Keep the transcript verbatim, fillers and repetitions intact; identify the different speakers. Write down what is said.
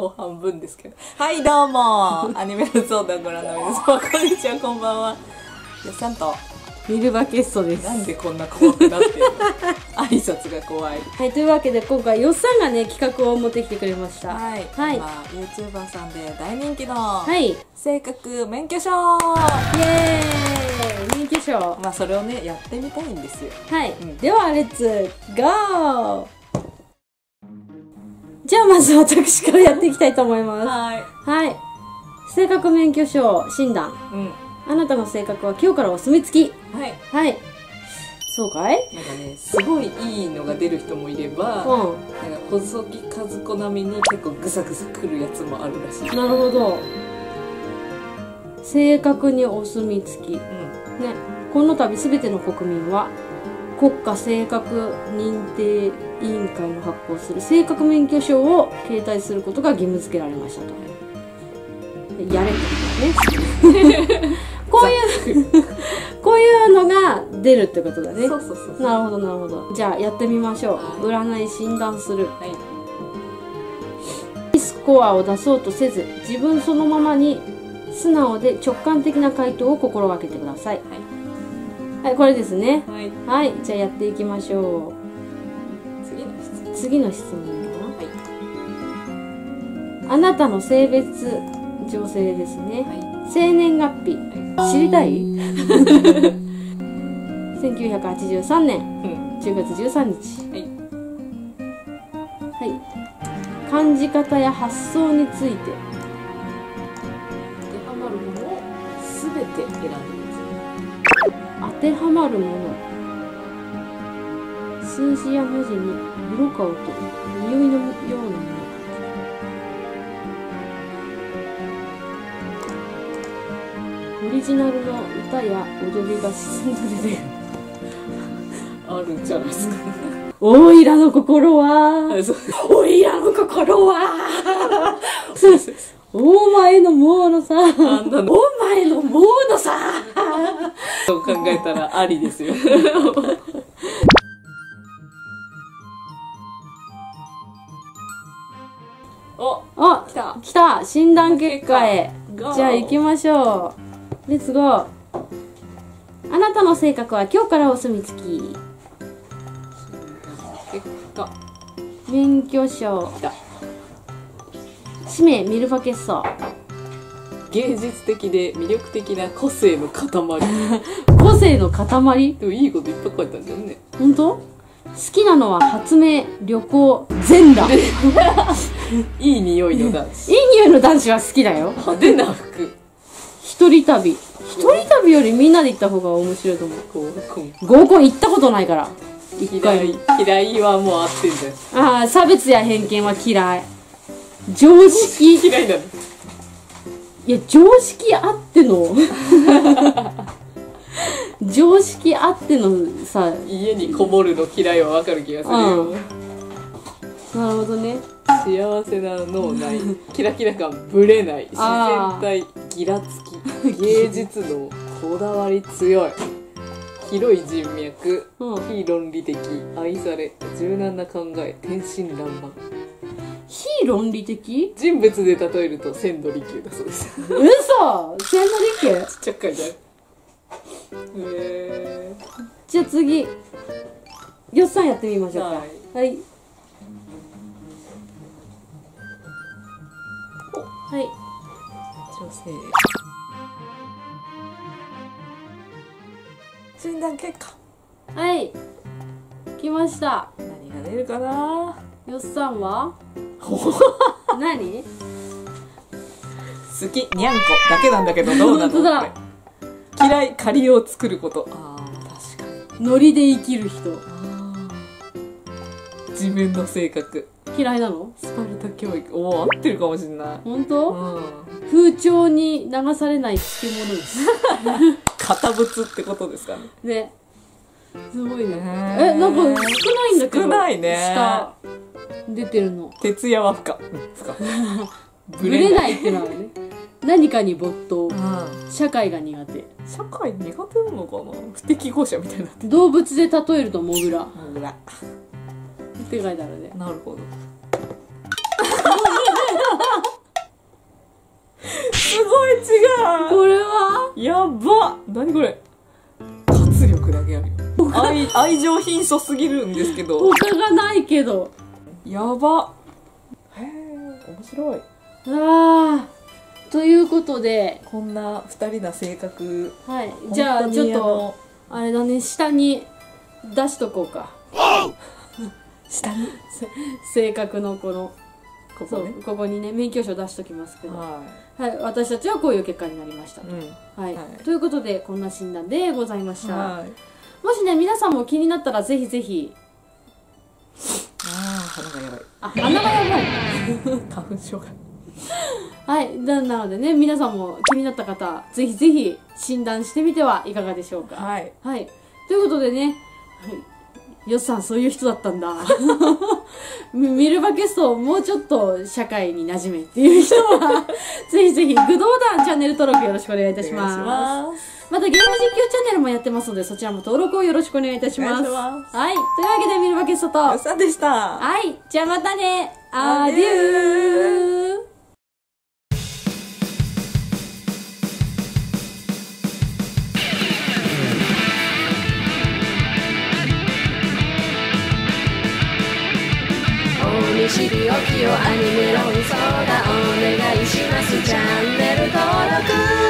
Speaker 1: 顔半分ですけど。はい、どうもアニメの相談ご覧の皆様、こんにちは、こんばんは。よっさんと
Speaker 2: ミルバケッソです。
Speaker 1: なんでこんな怖くなってるの挨拶が怖い。
Speaker 2: はい、というわけで今回よっさんがね企画を持ってきてくれました。
Speaker 1: はい、
Speaker 2: はい、
Speaker 1: まあ、YouTuber さんで大人気の
Speaker 2: はい
Speaker 1: 性格免許証、
Speaker 2: イエーイ免許証。
Speaker 1: まあそれをねやってみたいんですよ。
Speaker 2: はい、
Speaker 1: うん、で
Speaker 2: ではレッツゴー。じゃあまず私からやっていきたいと思います。
Speaker 1: はい
Speaker 2: はい、性格免許証診断。
Speaker 1: うん、
Speaker 2: あなたの性格は今日からお墨付き。
Speaker 1: はい
Speaker 2: はい、そうかい。
Speaker 1: なんかね、すごいいいのが出る人もいれば、
Speaker 2: うん、
Speaker 1: なんか細木数子並みに結構グサグサくるやつもあるらしい。
Speaker 2: なるほど。正確にお墨付き、
Speaker 1: うん、
Speaker 2: ね、この度すべての国民は国家性格認定委員会の発行する性格免許証を携帯することが義務付けられましたと。やれってことだね。こういうこういうのが出るってことだね。
Speaker 1: そうそうそうそう。
Speaker 2: なるほどなるほど。じゃあやってみましょう。占い診断する。
Speaker 1: はい、
Speaker 2: スコアを出そうとせず、自分そのままに素直で直感的な回答を心がけてください。はい、はい、これですね。
Speaker 1: はい、
Speaker 2: はい、じゃあやっていきましょう。
Speaker 1: 次の質問。
Speaker 2: 次の質問
Speaker 1: はい、
Speaker 2: は、あなたの性別、女性ですね。
Speaker 1: はい、
Speaker 2: 生年月日、
Speaker 1: は
Speaker 2: 知りたい？せんきゅうひゃくはちじゅうさんねん
Speaker 1: い、うん、
Speaker 2: じゅうがつじゅうさんにち。
Speaker 1: はい、
Speaker 2: はい。感じ方や発想について
Speaker 1: 当てはまるものをすべて選んでください。
Speaker 2: 当てはまるもの、数字や文字に色か音、匂いのようなもの。オリジナルの歌や踊りが進んでる。
Speaker 1: あるんじゃないですか。
Speaker 2: おいらの心は、
Speaker 1: そう
Speaker 2: おいらの心は、
Speaker 1: そうそう。
Speaker 2: お前のものさ、
Speaker 1: あんなの
Speaker 2: お前のものさ。
Speaker 1: そう考えたらありですよ。お、
Speaker 2: あ、
Speaker 1: 来た。
Speaker 2: 来た。診断結果へ。
Speaker 1: ゴー。
Speaker 2: じゃあ行きましょう。レッツゴー。あなたの性格は今日からお墨付き。
Speaker 1: 結果。
Speaker 2: 免許証。
Speaker 1: 来た。
Speaker 2: 氏名ミルファケッソ。
Speaker 1: 芸術的で魅力的な個性の塊。
Speaker 2: 個性の塊。
Speaker 1: でもいいこといっぱい書いてあるんだよね。
Speaker 2: 本当？好きなのは発明、旅行、全裸。
Speaker 1: いい匂いの男子。
Speaker 2: いい匂いの男子は好きだよ。
Speaker 1: 派手な服。
Speaker 2: 一人旅。一人旅よりみんなで行った方が面白いと思う。
Speaker 1: 合コン。
Speaker 2: 合コン行ったことないから。一
Speaker 1: 嫌
Speaker 2: 回
Speaker 1: い。嫌いはもう合ってんだよ。
Speaker 2: ああ、差別や偏見は嫌い。常識。
Speaker 1: 嫌いなの。
Speaker 2: いや、常識あっての。常識あってのさ。
Speaker 1: 家にこもるの嫌いはわかる気がするよ。
Speaker 2: うん、なるほどね。
Speaker 1: 幸せな脳内、キラキラ感ぶれない、自然体、ギラつき、芸術能、こだわり強い、広い人脈、
Speaker 2: うん、
Speaker 1: 非論理的、愛され、柔軟な考え、天真爛漫。
Speaker 2: 非論理的？
Speaker 1: 人物で例えると千利休だそうです。
Speaker 2: 嘘！千利休？
Speaker 1: ちっちゃく書いてある。へー。
Speaker 2: じゃあ次、よっさんやってみましょうか。
Speaker 1: はい。
Speaker 2: はい。はい。
Speaker 1: 女性。診断結果。
Speaker 2: はい。来ました。
Speaker 1: 何が出るかな。
Speaker 2: よっさんは何？
Speaker 1: 好き、にゃんこだけなんだけどどうなの？
Speaker 2: 本当だ。
Speaker 1: これ嫌い、借りを作ること。ああ、確かに。
Speaker 2: ノリで生きる人。
Speaker 1: 自分の性格。
Speaker 2: 嫌いなの？
Speaker 1: スパルタ教育。おお、合ってるかもしれない。
Speaker 2: 本当？
Speaker 1: うん。
Speaker 2: 風潮に流されない漬物です。
Speaker 1: 堅物ってことですかね。
Speaker 2: ね。すごいね。
Speaker 1: え
Speaker 2: え、なんか少ないんだけど。
Speaker 1: 少ないね。
Speaker 2: 下出てるの。
Speaker 1: 徹夜は不可。不可。
Speaker 2: ぶれないってのはね。何かに没頭。
Speaker 1: うん。
Speaker 2: 社会が苦手。
Speaker 1: 社会苦手なのかな。不適合者みたいになってる。
Speaker 2: 動物で例えるとモグラ。
Speaker 1: モグラ。
Speaker 2: って書いてあるね。
Speaker 1: なるほど。
Speaker 2: これは
Speaker 1: やば。何これ。活力だけあるよ。愛愛情貧相すぎるんですけど。
Speaker 2: 他がないけど。
Speaker 1: やば。へえ、面白い。
Speaker 2: ああ。ということで、
Speaker 1: こんな二人な性格。
Speaker 2: はい。じゃあちょっとあれだね、下に出しとこうか。
Speaker 1: 下に
Speaker 2: 性格のこの
Speaker 1: ここね、
Speaker 2: ここにね免許証出しときますけど、
Speaker 1: は
Speaker 2: い、はい、私たちはこういう結果になりましたと、
Speaker 1: うん
Speaker 2: はい、
Speaker 1: はい、
Speaker 2: ということでこんな診断でございました。
Speaker 1: はい、
Speaker 2: もしね皆さんも気になったらぜひぜひ。
Speaker 1: ああ、鼻がやばい。
Speaker 2: あ、鼻がやばい
Speaker 1: 花粉症が
Speaker 2: はい、なのでね皆さんも気になった方ぜひぜひ診断してみてはいかがでしょうか。
Speaker 1: はい、
Speaker 2: はい、ということでね、よっさんそういう人だったんだミルバケストもうちょっと社会に馴染めっていう人はぜひぜひグドーダンチャンネル登録よろしくお願いいたします。またゲーム実況チャンネルもやってますのでそちらも登録をよろしくお願いいたします。はい、というわけでミルバケストと
Speaker 1: よっさんでした。
Speaker 2: はい、じゃあまたね、アデュー。知りおきをアニメ論争だお願いします。チャンネル登録